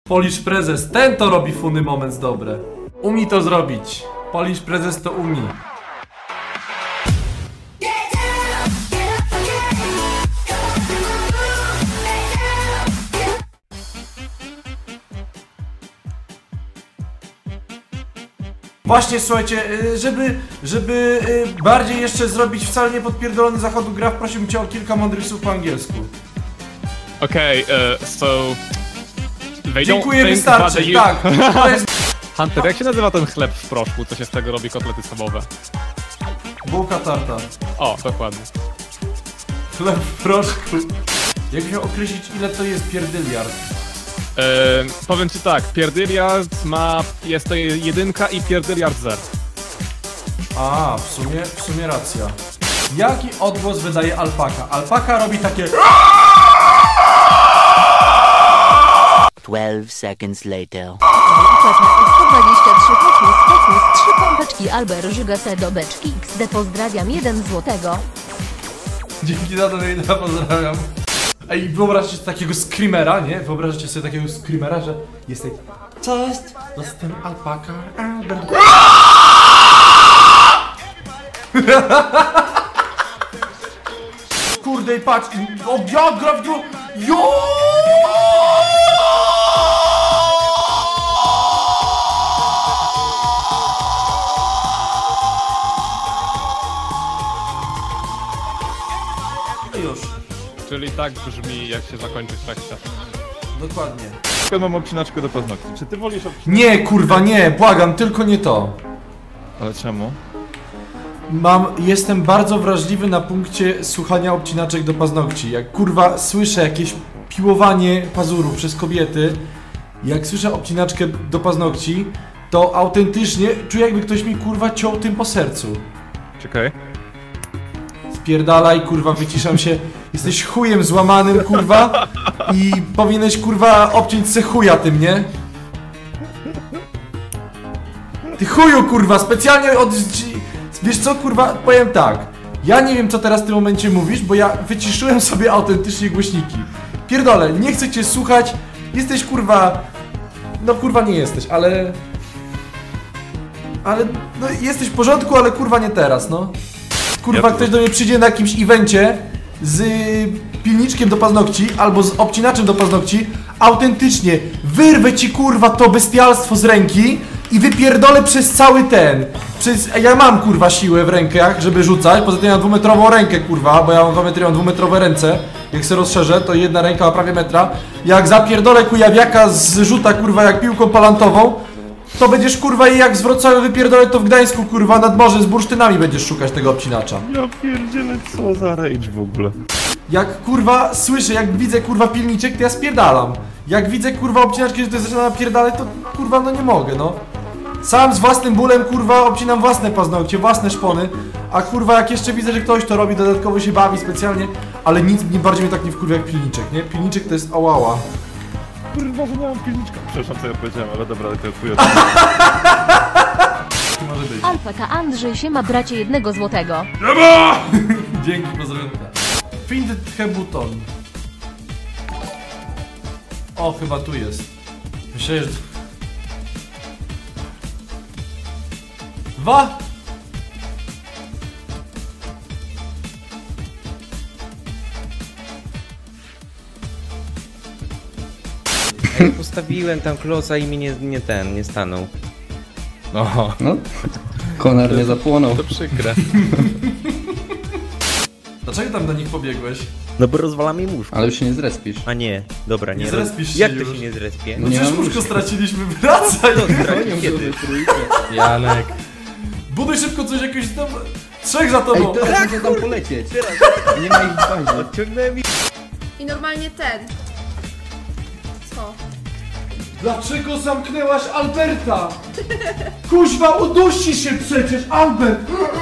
Polish Prezes, ten to robi Funny Moments dobre. Umie to zrobić. Polish Prezes to umie. Właśnie, słuchajcie, żeby bardziej jeszcze zrobić wcale nie podpierdolony zachodu graf, prosiłbym cię o kilka mądrych słów po angielsku. Okay, so... Dziękuję, wystarczy, tak. To jest... Hunter, jak się nazywa ten chleb w proszku, co się z tego robi kotlety schabowe? Bułka tarta. O, dokładnie. Chleb w proszku. Jak miał określić, ile to jest pierdyliard? Powiem ci tak, pierdyliard ma... jest to 1 i pierdyliard 0. A, w sumie racja. Jaki odgłos wydaje alpaka? Alpaka robi takie... 12 seconds later. Płatna 123 kosmos, 3 pompeczki, Albert żyga se do beczki XD, pozdrawiam 1 złotego. Dzięki za to, Nejda, pozdrawiam. Ej, wyobraźcie sobie takiego screamera, nie? Wyobraźcie sobie takiego screamera, że jest tak... Cześć, jestem alpaka, Albert. Kurde, i patrz, o, ja gra w dru... Jo! Już. Czyli tak brzmi, jak się zakończy traktat. Dokładnie. Mam obcinaczkę do paznokci. Czy ty wolisz obcinaczkę? Nie, kurwa, nie, błagam, tylko nie to. Ale czemu? Jestem bardzo wrażliwy na punkcie słuchania obcinaczek do paznokci. Jak kurwa słyszę jakieś piłowanie pazurów przez kobiety, jak słyszę obcinaczkę do paznokci, to autentycznie czuję, jakby ktoś mi kurwa ciął tym po sercu. Czekaj. Spierdalaj, kurwa, wyciszam się. Jesteś chujem złamanym, kurwa, i powinieneś, kurwa, obciąć se chuja tym, nie? Ty chuju, kurwa, specjalnie od... Wiesz co, kurwa, powiem tak. Ja nie wiem, co teraz w tym momencie mówisz, bo ja wyciszyłem sobie autentycznie głośniki. Pierdolę, nie chcę cię słuchać. Jesteś, kurwa... No, kurwa, nie jesteś, ale... no, jesteś w porządku, ale, kurwa, nie teraz, no. Kurwa, ktoś do mnie przyjdzie na jakimś evencie z pilniczkiem do paznokci albo z obcinaczem do paznokci, autentycznie wyrwę ci, kurwa, to bestialstwo z ręki i wypierdolę przez cały ten. Ja mam, kurwa, siłę w rękach, żeby rzucać, poza tym ja mam 2-metrową rękę, kurwa, bo ja mam 2 metry, mam 2-metrowe ręce. Jak se rozszerzę, to jedna ręka ma prawie metra. Jak zapierdolę kujawiaka z rzuta, kurwa, jak piłką palantową, to będziesz, kurwa, i jak z Wrocławia wypierdolę, to w Gdańsku, kurwa, nad morzem z bursztynami będziesz szukać tego obcinacza. Ja pierdzielę, co za rage w ogóle. Jak, kurwa, słyszę, jak widzę, kurwa, pilniczek, to ja spierdalam. Jak widzę, kurwa, obcinaczkę, że to zaczyna napierdalać, to, kurwa, no nie mogę, no. Sam z własnym bólem, kurwa, obcinam własne paznokcie, własne szpony, a, kurwa, jak jeszcze widzę, że ktoś to robi, dodatkowo się bawi specjalnie, ale nic bardziej mnie tak nie wkurwia jak pilniczek, nie? Pilniczek to jest ałała. Kurwa, że nie mam pilniczka. Przepraszam, co ja powiedziałem, ale dobra, ale to twój Może być. Alpaka Andrzej się ma bracie 1 złotego. Dzięki, pozdrowionka. Find the button. O, chyba tu jest. Myślę, że... Postawiłem tam kloca i mi nie stanął. Oho. No, konar nie zapłonął. To przykre. Dlaczego tam do nich pobiegłeś? No bo rozwala mi łóżko. Ale już się nie zrespisz. A nie, dobra, nie. Nie zrespisz się Jak już. to się nie zrespie? No Nie przecież mam łóżko łóżka. straciliśmy, wracaj! Kiedy? Janek. Buduj szybko coś, jakiegoś tam... 3 za tobą! Ej, teraz muszę tam polecieć. Nie ma ich w bazie. Odciągnąłem i... I normalnie ten. Co? Dlaczego zamknęłaś Alberta? Kuźwa, udusi się przecież, Albert!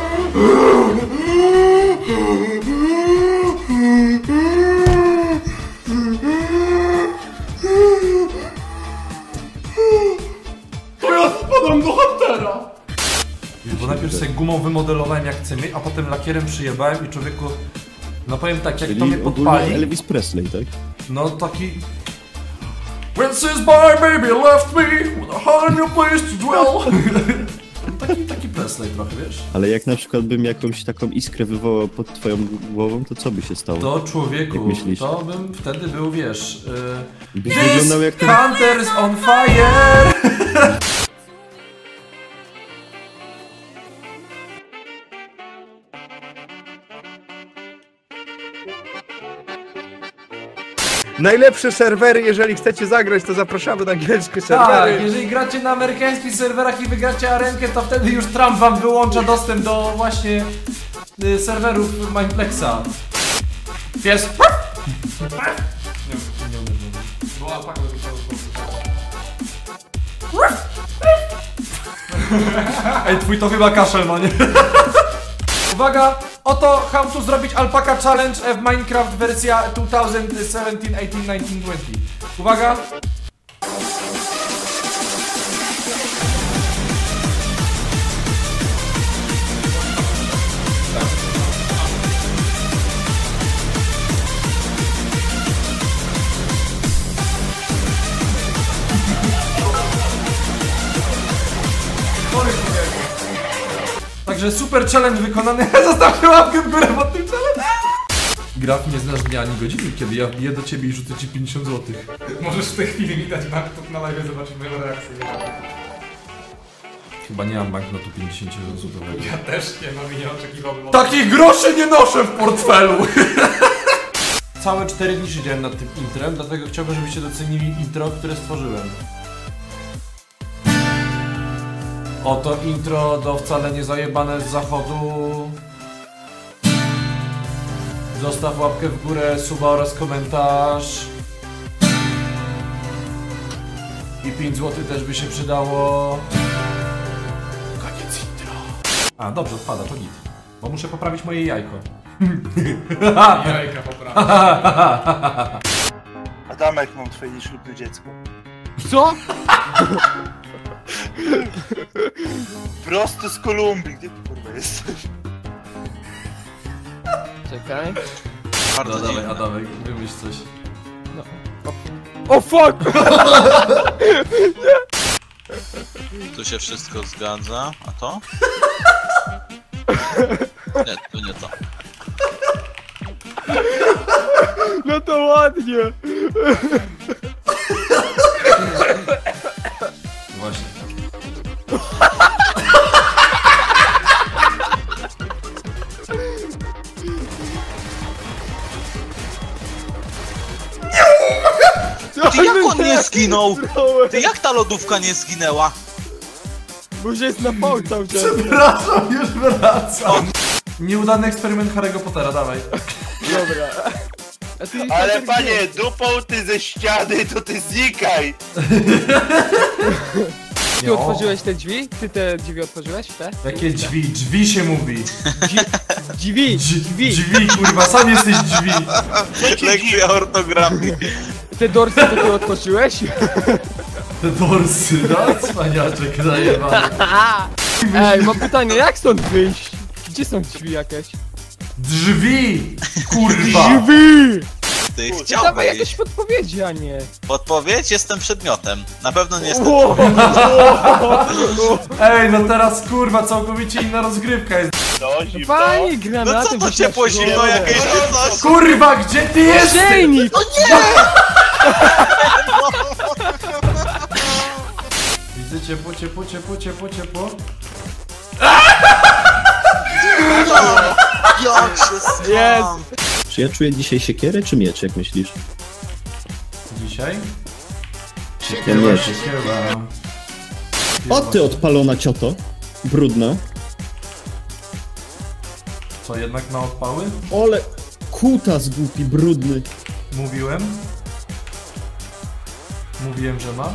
To ja spadam do Huntera! Bo najpierw sobie gumą wymodelowałem jak chcemy, a potem lakierem przyjebałem i człowieku... No powiem tak, jak to mnie podpali... Elvis Presley, tak? No taki... When since my baby left me with a hard new place to dwell. Taki Presley trochę, wiesz? Ale jak na przykład bym jakąś taką iskrę wywołał pod twoją głową, to co by się stało? To człowieku, Jak myślisz? to bym wtedy był, wiesz... Byś wyglądał jak ten... Hunter's on fire! Najlepsze serwery, jeżeli chcecie zagrać, to zapraszamy na angielskie Tak, serwery. jeżeli gracie na amerykańskich serwerach i wygracie arenkę, to wtedy już Trump wam wyłącza dostęp do właśnie serwerów Mineplexa. Pies! Ej, twój to chyba kaszel ma, nie? Uwaga! Oto how to zrobić alpaka challenge w Minecraft wersja 2017, 18, 19, 20. Uwaga! Także super challenge wykonany. Zostawcie łapkę w górę pod tym challenge. Graf, nie znasz dnia ani godziny, kiedy ja wbiję do ciebie i rzucę ci 50 zł. Możesz w tej chwili mi dać banknot na live, zobaczyć moją reakcję. Chyba nie mam banknotu 50 zł. Ja też nie mam i nie oczekiwałbym. Takich groszy nie noszę w portfelu! Całe 4 dni siedziałem nad tym intrem, dlatego chciałbym, żebyście docenili intro, które stworzyłem. Oto intro do Wcale nie zajebane z zachodu. Zostaw łapkę w górę, suba oraz komentarz. I 5 zł też by się przydało. Koniec intro. A, dobrze, odpada, to git. Bo muszę poprawić moje jajko. Jajka poprawić. Adamek, mam twoje nieślubne dziecko. Co? Prosto z Kolumbii, gdzie ty kurwa jesteś? Czekaj. No dawaj, Adamek, wymyśl coś. No. O fuck! Tu się wszystko zgadza, a to? Nie, to nie to. No to ładnie! Właśnie. Ty jak on nie zginął? Ty jak ta lodówka nie zginęła? Bo się jest na pał cały czas. Przepraszam, już wracam. Nieudany eksperyment Harry'ego Pottera, dawaj. Dobra. A ty, Ale panie, dupą ty ze ściany, to ty znikaj! Ty otworzyłeś te drzwi? Ty te drzwi otworzyłeś? Te? Jakie drzwi? Drzwi się mówi. Drzwi! Drzwi, kurwa, sam jesteś drzwi. Lekcja ortografii. Te dorsy to ty otworzyłeś? Te dorsy, no? Cwaniaczek zajebany. Ej, mam pytanie, jak stąd wyjść? Gdzie są drzwi jakieś? Drzwi! Kurwa! Drzwi! Ty Dawaj chciałbyś. jakieś podpowiedzi, a nie. Podpowiedź? Jestem przedmiotem. Na pewno nie jestem. Ej, no teraz kurwa, całkowicie inna rozgrywka jest. Fajnie, granaty. No co to ciepło zimno jakieś czy coś? Kurwa, gdzie ty jesteś? Grzejnik! Widzę ciepło, ciepło, ciepło, ciepło, ciepło. Jak się skam. Czy ja czuję dzisiaj siekierę, czy miecz, jak myślisz? Dzisiaj? Ja miecz. Siekiera. O ty odpalona cioto! Brudna. Co, jednak na odpały? Ole... Kutas głupi, brudny. Mówiłem? Mówiłem, że ma?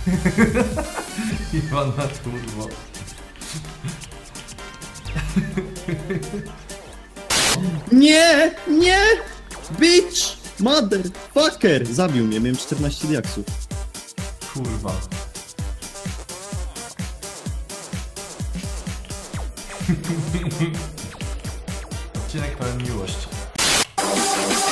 Iwan na turbo. Nie! Nie! Bitch! Motherfucker! Zabił mnie, miałem 14 diaksów. Kurwa. Odcinek pełen miłości.